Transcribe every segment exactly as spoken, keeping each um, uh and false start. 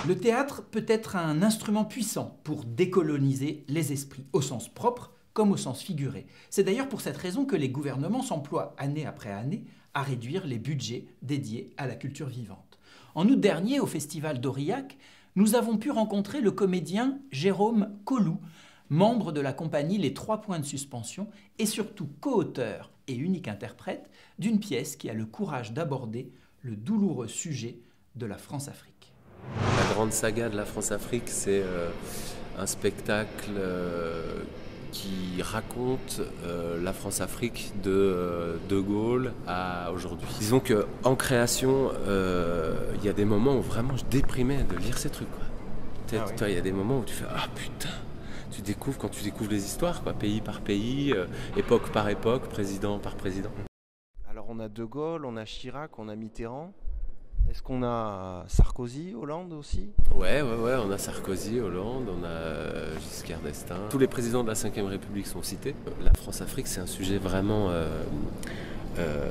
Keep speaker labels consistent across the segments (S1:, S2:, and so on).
S1: Le théâtre peut être un instrument puissant pour décoloniser les esprits, au sens propre comme au sens figuré. C'est d'ailleurs pour cette raison que les gouvernements s'emploient année après année à réduire les budgets dédiés à la culture vivante. En août dernier, au Festival d'Aurillac, nous avons pu rencontrer le comédien Jérôme Collou, membre de la compagnie Les Trois Points de Suspension et surtout co-auteur et unique interprète d'une pièce qui a le courage d'aborder le douloureux sujet de la France-Afrique.
S2: La grande saga de la France-Afrique, c'est euh, un spectacle euh, qui raconte euh, la France-Afrique de euh, De Gaulle à aujourd'hui. Disons qu'en création, il euh, y a des moments où vraiment je déprimais de lire ces trucs. Il ah oui. y a des moments où tu fais « Ah putain !» Tu découvres quand tu découvres les histoires, quoi, pays par pays, euh, époque par époque, président par président.
S3: Alors on a De Gaulle, on a Chirac, on a Mitterrand. Est-ce qu'on a Sarkozy, Hollande aussi?
S2: Ouais, ouais, ouais, on a Sarkozy, Hollande, on a Giscard d'Estaing. Tous les présidents de la cinquième République sont cités. La France-Afrique, c'est un sujet vraiment euh, euh,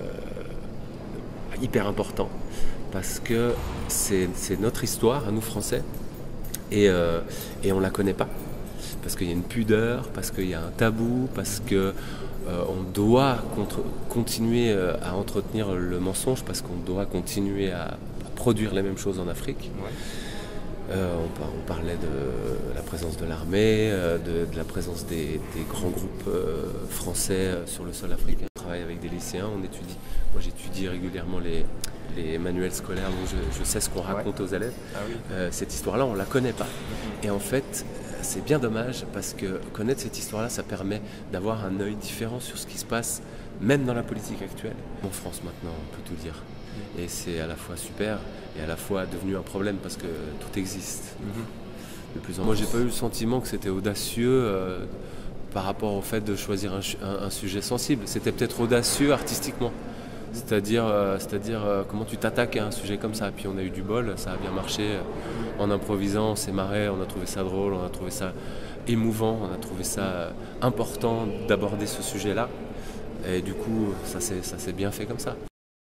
S2: hyper important parce que c'est notre histoire, à nous Français, et, euh, et on ne la connaît pas. Parce qu'il y a une pudeur, parce qu'il y a un tabou, parce que Euh, on doit contre, continuer euh, à entretenir le mensonge parce qu'on doit continuer à, à produire les mêmes choses en Afrique. Ouais. Euh, on, on parlait de la présence de l'armée, euh, de, de la présence des, des grands groupes euh, français euh, sur le sol africain. On travaille avec des lycéens, on étudie. Moi j'étudie régulièrement les, les manuels scolaires, donc je, je sais ce qu'on raconte ouais. aux élèves. Ah oui. euh, cette histoire-là, on ne la connaît pas. Et en fait, c'est bien dommage parce que connaître cette histoire-là, ça permet d'avoir un œil différent sur ce qui se passe, même dans la politique actuelle. En France maintenant, on peut tout dire. Et c'est à la fois super et à la fois devenu un problème parce que tout existe. Mm-hmm. De plus en plus. Moi, j'ai pas eu le sentiment que c'était audacieux euh, par rapport au fait de choisir un, un, un sujet sensible. C'était peut-être audacieux artistiquement. C'est-à-dire euh, c'est-à-dire euh, comment tu t'attaques à un sujet comme ça. Puis on a eu du bol, ça a bien marché. En improvisant, on s'est marré, on a trouvé ça drôle, on a trouvé ça émouvant, on a trouvé ça important d'aborder ce sujet-là. Et du coup, ça s'est bien fait comme ça.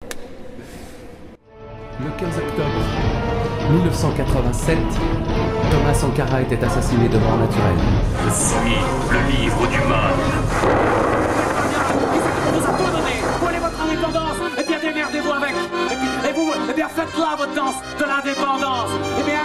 S4: Le quinze octobre mille neuf cent quatre-vingt-sept, Thomas Sankara était assassiné de mort naturelle.
S5: Je suis le livre du mal.
S6: On vous a tout donné. Prenez votre indépendance et bien démerdez-vous avec. Et, puis, et vous, et bien faites là votre danse de l'indépendance. Et bien